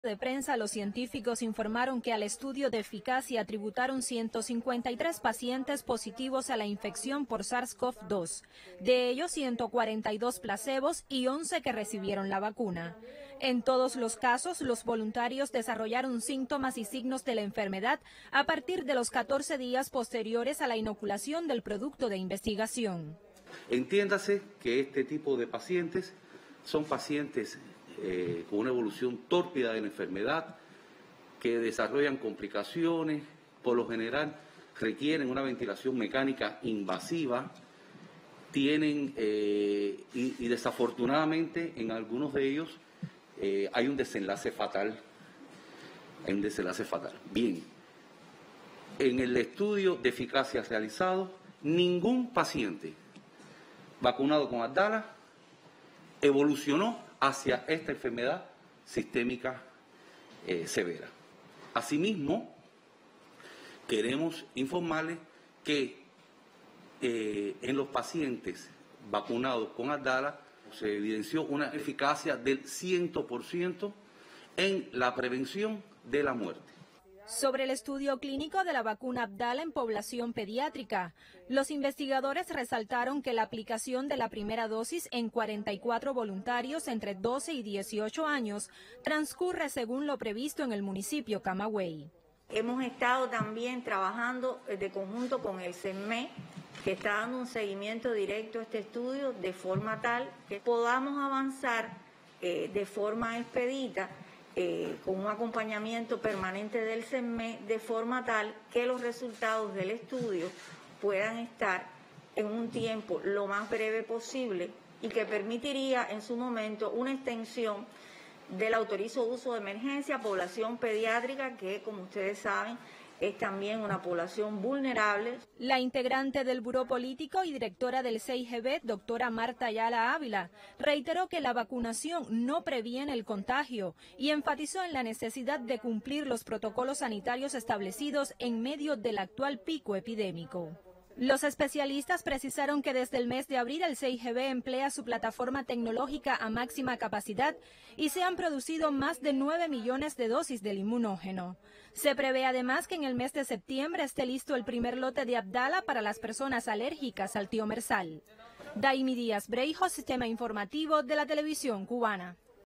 De prensa, los científicos informaron que al estudio de eficacia tributaron 153 pacientes positivos a la infección por SARS-CoV-2, de ellos 142 placebos y 11 que recibieron la vacuna. En todos los casos, los voluntarios desarrollaron síntomas y signos de la enfermedad a partir de los 14 días posteriores a la inoculación del producto de investigación. Entiéndase que este tipo de pacientes son pacientes con una evolución tórpida de la enfermedad, que desarrollan complicaciones, por lo general requieren una ventilación mecánica invasiva, tienen y desafortunadamente en algunos de ellos hay un desenlace fatal. Bien, en el estudio de eficacia realizado, ningún paciente vacunado con Abdala evolucionó hacia esta enfermedad sistémica severa. Asimismo, queremos informarles que en los pacientes vacunados con Abdala se evidenció una eficacia del 100% en la prevención de la muerte. Sobre el estudio clínico de la vacuna Abdala en población pediátrica, los investigadores resaltaron que la aplicación de la primera dosis en 44 voluntarios entre 12 y 18 años transcurre según lo previsto en el municipio Camagüey. Hemos estado también trabajando de conjunto con el CENME, que está dando un seguimiento directo a este estudio de forma tal que podamos avanzar de forma expedita con un acompañamiento permanente del CENME, de forma tal que los resultados del estudio puedan estar en un tiempo lo más breve posible y que permitiría en su momento una extensión del autorizo uso de emergencia a población pediátrica, que como ustedes saben es también una población vulnerable. La integrante del Buró Político y directora del CIGB, doctora Marta Ayala Ávila, reiteró que la vacunación no previene el contagio y enfatizó en la necesidad de cumplir los protocolos sanitarios establecidos en medio del actual pico epidémico. Los especialistas precisaron que desde el mes de abril el CIGB emplea su plataforma tecnológica a máxima capacidad y se han producido más de 9 millones de dosis del inmunógeno. Se prevé además que en el mes de septiembre esté listo el primer lote de Abdala para las personas alérgicas al tiomersal. Daimi Díaz Breijo, Sistema Informativo de la Televisión Cubana.